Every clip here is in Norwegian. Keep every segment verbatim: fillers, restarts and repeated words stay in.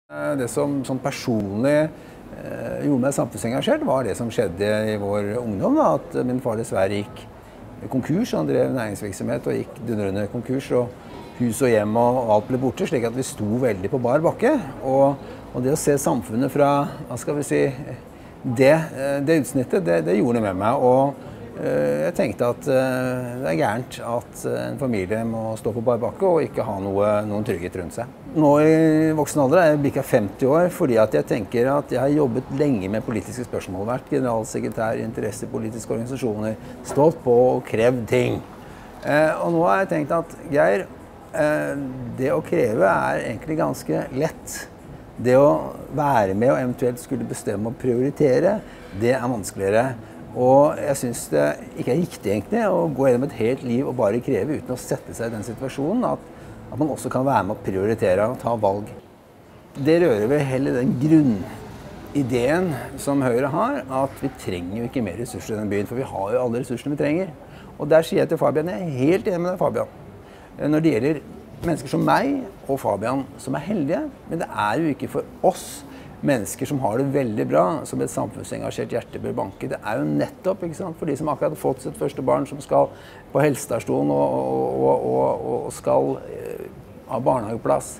Det som, som personlig eh, gjorde meg samfunnsengasjert var det som skjedde i vår ungdom. Da, at min far dessverre gikk konkurs, han drev næringsvirksomhet og gikk dundrende konkurs. Og hus og hjem og, og alt ble borte, slik at vi sto veldig på bar bakke. Og, og det å se samfunnet fra, hva skal vi si, det, det utsnittet, det, det gjorde det med meg. Og eh, jeg tenkte at eh, det er gærent at en familie må stå på bar bakke og ikke ha noe, noen trygghet rundt seg. Nå i voksen alder er jeg bikket femti år, fordi at jeg tenker at jeg har jobbet lenge med politiske spørsmål, vært generalsekretær i interessepolitiske organisasjoner, stått på og krevd ting. Eh, og nå har jeg tenkt at, Geir, eh, det å kreve er egentlig ganske lett. Det å være med og eventuelt skulle bestemme og prioritere, det er vanskeligere. Og jeg synes det ikke er riktig egentlig å gå gjennom et helt liv og bare kreve uten å sette seg i den situasjonen, at at man også kan være med å prioritere og ta valg. Det rører vel heller den grunnideen som Høyre har, at vi trenger jo ikke mer ressurser i den byen, for vi har jo alle ressursene vi trenger. Og der sier jeg til Fabian, jeg er helt enig med deg, Fabian, når det gjelder mennesker som meg og Fabian som er heldige, men det er jo ikke for oss mennesker som har det veldig bra, som et samfunnsengasjert hjerte bør banke. Det er jo nettopp, ikke sant, for de som akkurat har fått sitt første barn, som skal på helsestasjon og, og, og, og skal ha barnehageplass.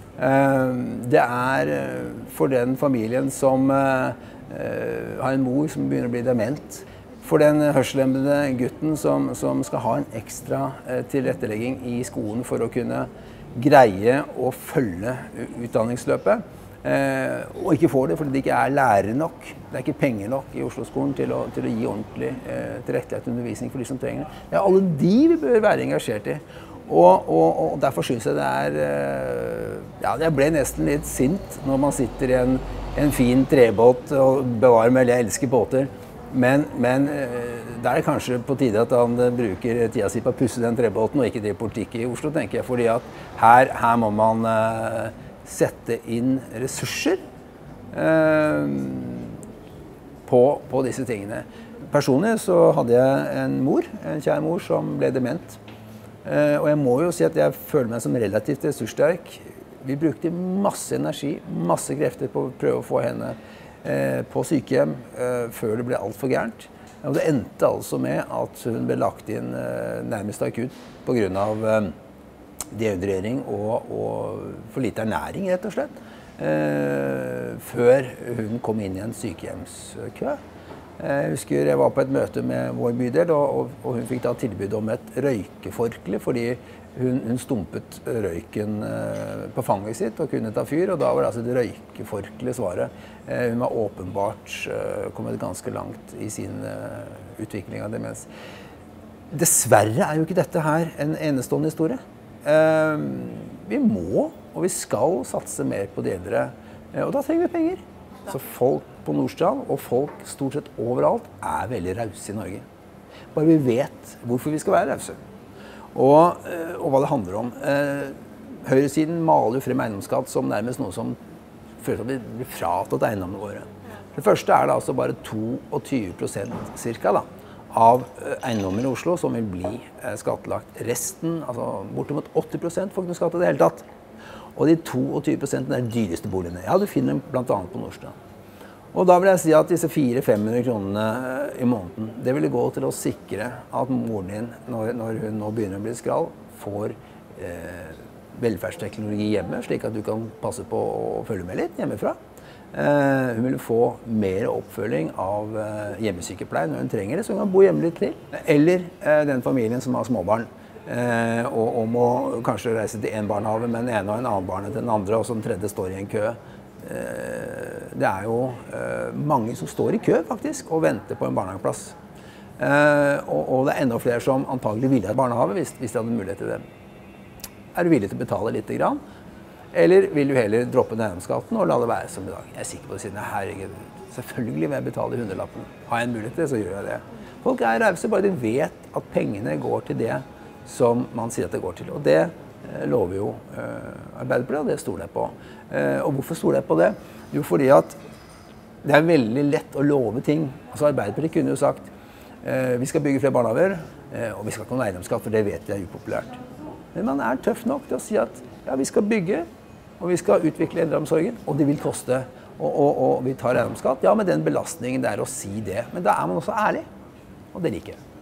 Det er for den familien som har en mor som begynner å bli dement. For den hørselshemmede gutten som, som skal ha en ekstra tilrettelegging i skolen for å kunne greie å følge utdanningsløpet. Eh, og ikke får det fordi det ikke er lærere nok. Det er ikke penger nok i Oslo-skolen til, til å gi ordentlig eh, tilrettelagt undervisning for de som trenger det. Det er alle de vi bør være engasjert i. Og, og, og derfor synes jeg det er eh, ja, jeg ble nesten litt sint når man sitter i en, en fin trebåt og bevarer meg, jeg elsker båter. Men, men eh, da er det kanskje på tide at han bruker tida si på å pusse den trebåten og ikke drive politikk i Oslo, tenker jeg. Fordi at her, her må man eh, sette inn ressurser eh, på, på disse tingene. Personlig så hadde jeg en mor, en kjær mor, som ble dement. Eh, og jeg må jo si at jeg føler meg som relativt ressurssterk. Vi brukte masse energi, masse krefter på å prøve å få henne eh, på sykehjem eh, før det ble alt for gærent. Og det endte altså med at hun ble lagt inn eh, nærmest akutt på grunn av eh, dehydrering og, og for lite ernæring, rett og slett, eh, før hun kom inn i en sykehjemskø. Jeg husker jeg var på et møte med vår bydel, og, og hun fikk da tilbud om et røykeforkle, fordi hun, hun stumpet røyken eh, på fanget sitt og kunne ta fyr, og da var det altså et røykeforkle svaret. Eh, hun var åpenbart eh, kommet ganske langt i sin eh, utvikling av demens. Dessverre er jo ikke dette her en enestående historie. Uh, vi må, og vi skal satse mer på de eldre, uh, og da trenger vi penger. Så folk på Nordstrand, og folk stort sett overalt, er veldig rause i Norge. Bare vi vet hvorfor vi skal være rause. Og, uh, og hva det handler om. Uh, Høyresiden maler jo frem eiendomsskatt som nærmest noe som føler at vi blir fratatt eiendommene våre. Det første er det altså bare tjueto prosent cirka da, av eiendommer i Oslo som vil bli skattelagt. Resten, altså bortimot åtti prosent får ikke noe skatt i det hele tatt. Og de tjueto prosent er de dyreste boligene. Ja, du finner dem blant annet på Nordstrand. Og da vil jeg si at disse fire til fem hundre kronene i måneden, det vil gå til å sikre at moren din, når, når hun nå begynner å bli skral, får eh, velferdsteknologi hjemme, slik at du kan passe på å følge med litt hjemmefra. Uh, hun vil få mer oppfølging av uh, hjemmesykepleien når hun trenger det, så hun kan bo hjemme litt til. Eller uh, den familien som har småbarn, uh, og, og må kanskje reise til en barnehave, men en og en annen barn til den andre, og så den tredje står i en kø. Uh, det er jo uh, mange som står i kø faktisk, og venter på en barnehageplass. Uh, og, og det er enda flere som antagelig ville ha barnehave hvis, hvis de hadde mulighet til det. Er du villig til å betale litt grann? Eller vil du heller droppe eiendomsskatten og la det være som i dag? Jeg er sikker på å si, herregud, selvfølgelig vil jeg betale hundrelappen. Har jeg en mulighet til det, så gjør jeg det. Folk er rause, bare de vet at pengene går til det som man sier at det går til. Og det eh, lover jo eh, Arbeiderpartiet, og det stoler jeg på. Eh, og hvorfor stoler jeg på det? Jo, fordi at det er veldig lett å love ting. Altså Arbeiderpartiet kunne jo sagt, eh, vi skal bygge flere barnehaver, eh, og vi skal ikke ha noen eiendomsskatt, for det vet jeg er upopulært. Men man er tøff nok til å si at ja, vi skal bygge, og vi skal utvikle eldreomsorgen, og det vil koste, og, og, og vi tar eiendomsskatt, ja, med den belastningen det er å si det. Men da er man også ærlig, og det liker jeg.